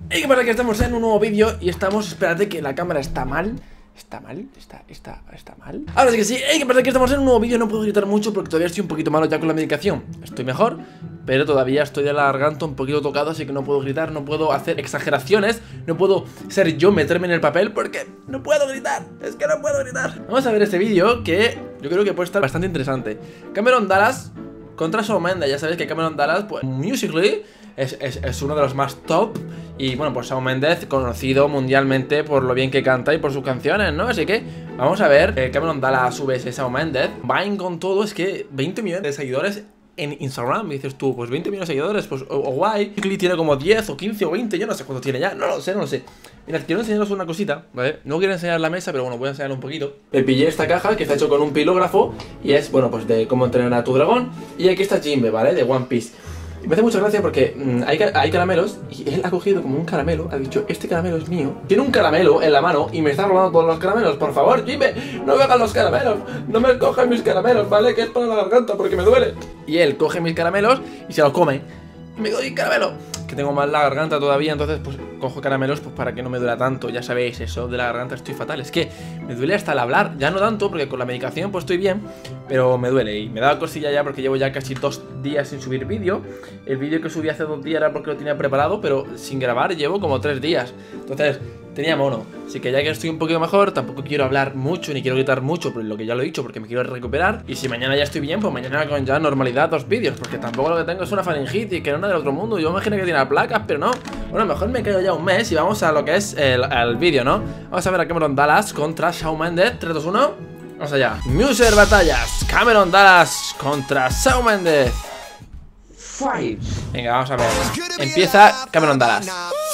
Y que pasa que estamos en un nuevo vídeo y estamos, espérate que la cámara está mal. ¿Está mal? ¿Está mal? Ahora sí que sí, que pasa que estamos en un nuevo vídeo. No puedo gritar mucho porque todavía estoy un poquito malo ya con la medicación. Estoy mejor, pero todavía estoy de la garganta un poquito tocado, así que no puedo gritar, no puedo hacer exageraciones, no puedo ser yo, meterme en el papel porque no puedo gritar. Es que no puedo gritar. Vamos a ver este vídeo que yo creo que puede estar bastante interesante. Cameron Dallas contra Shawn Mendes. Ya sabéis que Cameron Dallas, pues, Musical.ly es uno de los más top. Y bueno, pues Shawn Mendes, conocido mundialmente por lo bien que canta y por sus canciones, ¿no? Así que vamos a ver, Cameron Dallas a su vez Shawn Mendes. Van con todo, es que 20 millones de seguidores en Instagram. Y dices tú, pues 20 millones de seguidores, pues o guay. Musical.ly tiene como 10 o 15 o 20, yo no sé cuánto tiene ya, no lo sé. Mirad, quiero enseñaros una cosita, ¿vale? No quiero enseñar la mesa, pero bueno, voy a enseñar un poquito. Me pillé esta caja que está hecho con un pilógrafo y es, bueno, pues de cómo entrenar a tu dragón. Y aquí está Jinbe, ¿vale? De One Piece. Y me hace mucha gracia porque hay caramelos y él ha cogido como un caramelo, ha dicho, este caramelo es mío. Tiene un caramelo en la mano y me está robando todos los caramelos. Por favor, Jinbe, no me hagan los caramelos, no me cojan mis caramelos, ¿vale? Que es para la garganta porque me duele. Y él coge mis caramelos y se los come. Y me doy caramelo, que tengo mal la garganta todavía, entonces pues cojo caramelos pues para que no me duela tanto. Ya sabéis, eso de la garganta estoy fatal. Es que me duele hasta el hablar, ya no tanto porque con la medicación pues estoy bien, pero me duele y me da cosilla ya porque llevo ya casi 2 días sin subir vídeo. El vídeo que subí hace 2 días era porque lo tenía preparado, pero sin grabar llevo como 3 días. Entonces tenía mono, así que ya que estoy un poquito mejor, tampoco quiero hablar mucho ni quiero gritar mucho, por lo que ya lo he dicho, porque me quiero recuperar. Y si mañana ya estoy bien, pues mañana con ya normalidad 2 vídeos, porque tampoco lo que tengo es una faringitis, que no es del otro mundo. Yo me imagino que tiene placas, pero no. Bueno, mejor me quedo ya un mes y vamos a lo que es el vídeo, ¿no? Vamos a ver a Cameron Dallas contra Shawn Mendes. 3, 2, 1, vamos allá. Muser batallas, Cameron Dallas contra Shawn Mendes. Fight. Venga, vamos a ver. Empieza Cameron Dallas.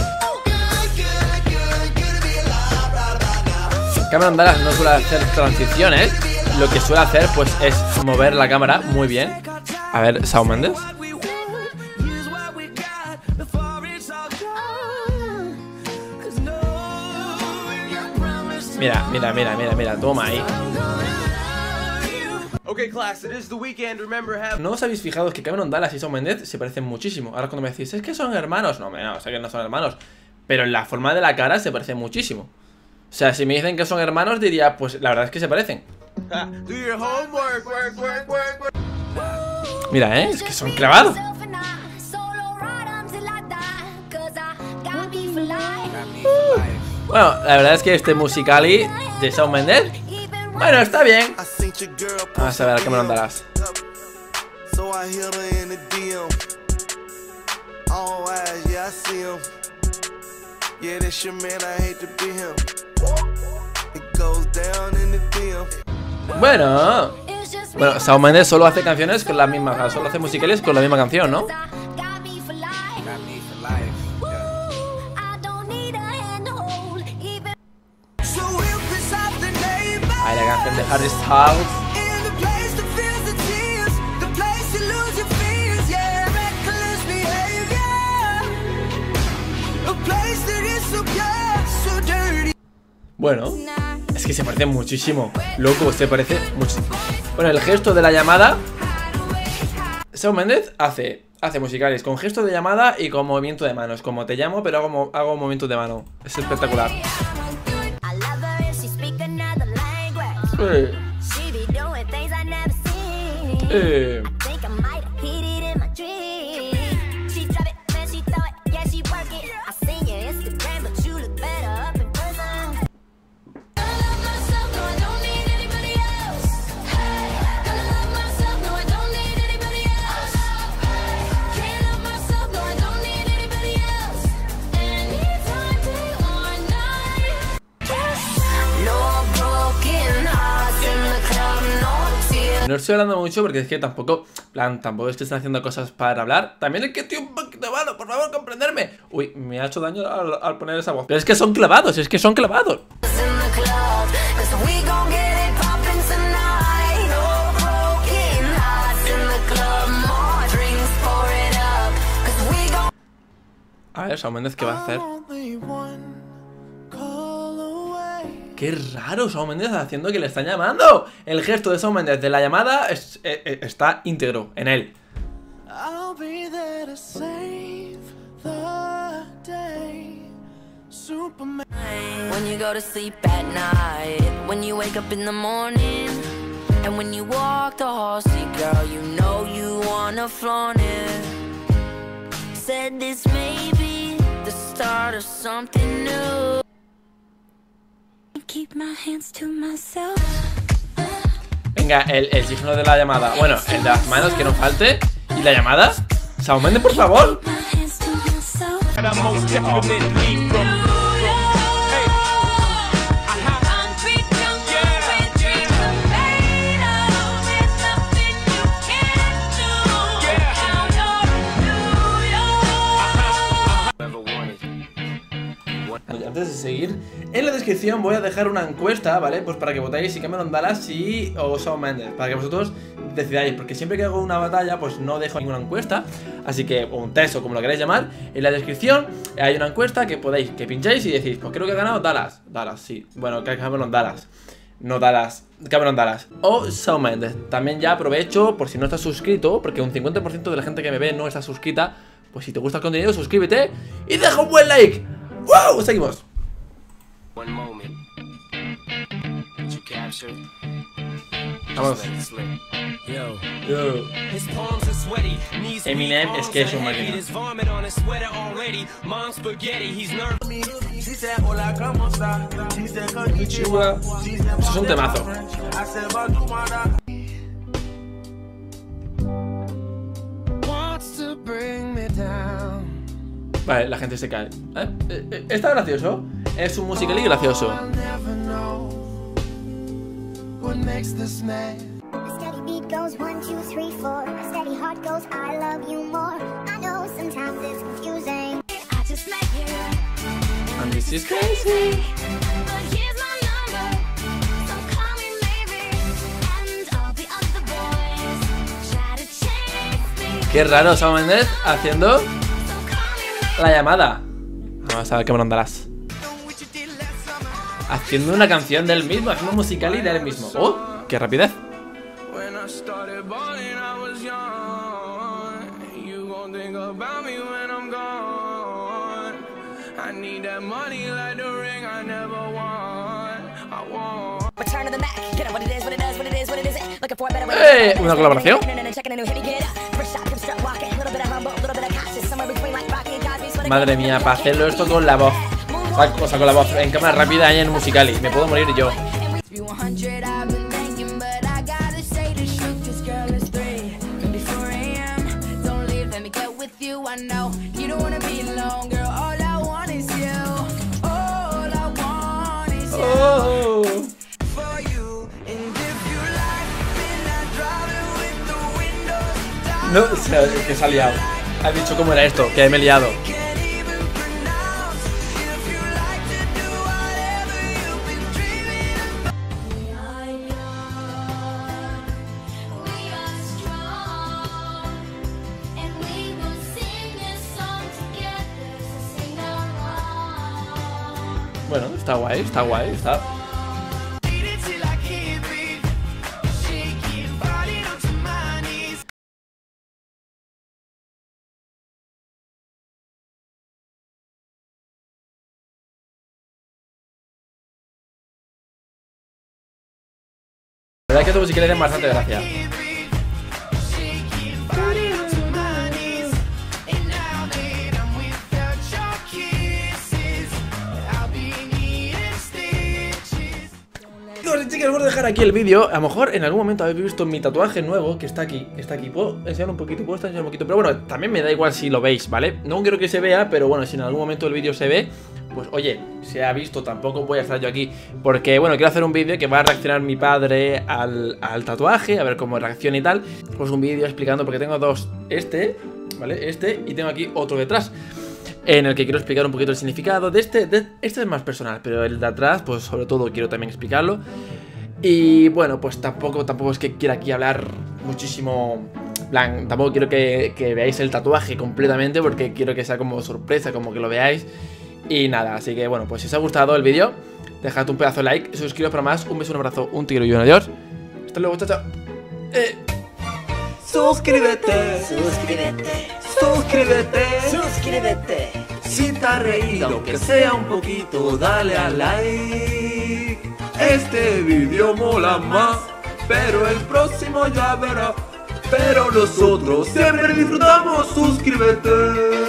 Cameron Dallas no suele hacer transiciones. Lo que suele hacer pues es mover la cámara muy bien. A ver, Shawn Mendes. Mira, toma ahí. ¿No os habéis fijado que Cameron Dallas y Shawn Mendes se parecen muchísimo? Ahora cuando me decís, es que son hermanos. No, sé que no son hermanos, pero en la forma de la cara se parecen muchísimo. O sea, si me dicen que son hermanos, diría, pues la verdad es que se parecen. Mira, es que son clavados. Bueno, la verdad es que este Musical.ly de Shawn Mendes, bueno, está bien. Vamos a ver a Cameron Dallas. Bueno, Shawn Mendes solo hace canciones con la misma, o sea, solo hace musicales con la misma canción, ¿no? Ahí la canción de Harry Styles. Bueno, es que se parecen muchísimo. Loco, se parece muchísimo. Bueno, el gesto de la llamada. Shawn Mendes hace musicales con gesto de llamada y con movimiento de manos. Como te llamo, pero hago movimientos de mano. Es espectacular. No estoy hablando mucho porque es que tampoco es que estén haciendo cosas para hablar. También es que estoy un poquito malo, por favor, comprenderme. Uy, me ha hecho daño al poner esa voz. Pero es que son clavados, A ver, Shawn Mendes, ¿qué va a hacer? Qué raro, Shawn Mendes haciendo que le están llamando. El gesto de Shawn Mendes de la llamada está íntegro en él. I'll be there to save the day. When you go to sleep at night, when you wake up in the morning, and when you walk the halls, see girl, you know you wanna flaunt it. Said this may be the start of something new. Keep my hands to myself. Venga, el signo de la llamada. Bueno, el de las manos, que no falte. ¿Y la llamada? Shawn Mendes, por favor. Antes de seguir, en la descripción voy a dejar una encuesta, ¿vale? Pues para que votéis si Cameron Dallas o Shawn Mendes, para que vosotros decidáis, porque siempre que hago una batalla pues no dejo ninguna encuesta. Así que, o un test o como lo queráis llamar, en la descripción hay una encuesta que podéis, que pincháis y decís, pues creo que ha ganado Dallas. Dallas, sí, bueno, Cameron Dallas. No Dallas, Cameron Dallas o Shawn Mendes. También ya aprovecho, por si no estás suscrito, porque un 50% de la gente que me ve no está suscrita. Pues si te gusta el contenido, suscríbete y deja un buen like. ¡Wow! Seguimos. Vamos. Yo. Eminem es que es un máquina. Eso es un temazo. Vale, la gente se cae. Está gracioso. Es un musical y gracioso. And this is crazy. Qué raro, Shawn Mendes haciendo la llamada. Vamos a ver qué me mandarás. Haciendo una canción del mismo, haciendo un musical y del mismo. ¡Oh! ¡Qué rapidez! ¿Una colaboración? Madre mía, para hacerlo esto con la voz. O sea, con la voz en cámara rápida y en Musical.ly. Me puedo morir yo. Oh. No, o sea, que se ha liado. Ha dicho cómo era esto, que me he liado. Bueno, está guay, está guay, está... La verdad es que tu música le da bastante gracia. Chicas, voy a dejar aquí el vídeo. A lo mejor en algún momento habéis visto mi tatuaje nuevo que está aquí, Puedo enseñar un poquito, enseñar un poquito. Pero bueno, también me da igual si lo veis, ¿vale? No quiero que se vea, pero bueno, si en algún momento el vídeo se ve, pues oye, se ha visto, tampoco voy a estar yo aquí. Porque bueno, quiero hacer un vídeo que va a reaccionar mi padre al tatuaje, a ver cómo reacciona y tal. Pues un vídeo explicando, porque tengo dos, ¿vale? Y tengo aquí otro detrás, en el que quiero explicar un poquito el significado de este es más personal, pero el de atrás, pues sobre todo quiero también explicarlo. Y bueno, pues tampoco es que quiera aquí hablar muchísimo, plan, tampoco quiero que veáis el tatuaje completamente, porque quiero que sea como sorpresa, como que lo veáis. Y nada, así que bueno, pues si os ha gustado el vídeo, dejad un pedazo de like, suscribiros para más, un beso, un abrazo, un tigre y un adiós. Hasta luego, chao, chao. Suscríbete, suscríbete, suscríbete, suscríbete. Si te has reído, aunque sea un poquito, dale a like. Este vídeo mola más, pero el próximo ya verás. Pero nosotros siempre disfrutamos, suscríbete.